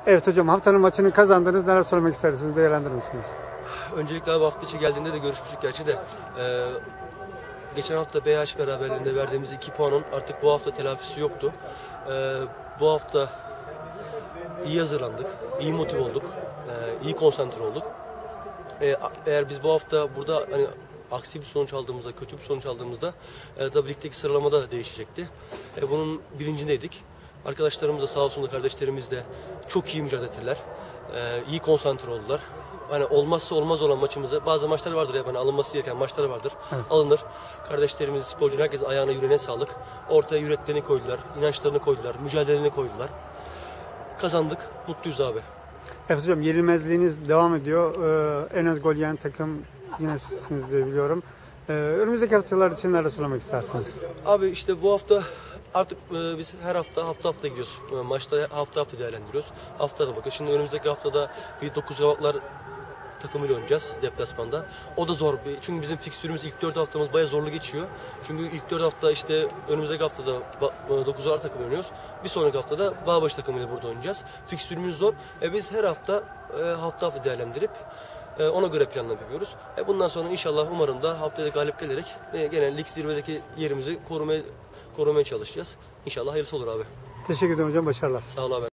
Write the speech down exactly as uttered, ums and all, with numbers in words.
Evet hocam, haftanın maçını kazandınız. Neler söylemek istersiniz? Değerlendirir misiniz? Öncelikle abi hafta içi geldiğinde de görüşmüştük gerçi de. Ee, geçen hafta B H beraberliğinde verdiğimiz iki puanın artık bu hafta telafisi yoktu. Ee, bu hafta iyi hazırlandık, iyi motive olduk, e, iyi konsantre olduk. Ee, eğer biz bu hafta burada hani aksi bir sonuç aldığımızda, kötü bir sonuç aldığımızda e, tabii ligdeki sıralamada da değişecekti. E, bunun bilincindeydik. Arkadaşlarımız da sağ olsun da kardeşlerimiz de çok iyi mücadele ettiler. E, iyi konsantre oldular. Hani olmazsa olmaz olan maçımızı, bazı maçlar vardır ya, hani alınması gereken maçlar vardır. Evet. Alınır. Kardeşlerimiz, sporcu, herkes ayağına yüreğine sağlık. Ortaya yüreklerini koydular, inançlarını koydular, mücadelelerini koydular. Kazandık, mutluyuz abi. Evet hocam, yenilmezliğiniz devam ediyor. Ee, en az gol yiyen takım yine sizsiniz diye biliyorum. Ee, önümüzdeki haftalar için neler söylemek istersiniz? Abi işte bu hafta artık e, biz her hafta hafta hafta gidiyoruz. E, maçta hafta hafta değerlendiriyoruz. Haftada bakıyoruz. Şimdi önümüzdeki haftada bir dokuz Kavaklar takımıyla oynayacağız deplasmanda. O da zor. Bir, çünkü bizim fikstürümüz ilk dört haftamız bayağı zorlu geçiyor. Çünkü ilk dört hafta işte önümüzdeki haftada dokuz Kavaklar takımı oynuyoruz. Bir sonraki haftada Bağbaşı takımıyla burada oynayacağız. Fikstürümüz zor. E, biz her hafta e, hafta hafta değerlendirip e, ona göre planlama yapıyoruz. E, bundan sonra inşallah umarım da haftaya galip gelerek e, gene lig zirvedeki yerimizi korumaya korumaya çalışacağız. İnşallah hayırlısı olur abi. Teşekkür ederim hocam, başarılar. Sağ ol abi.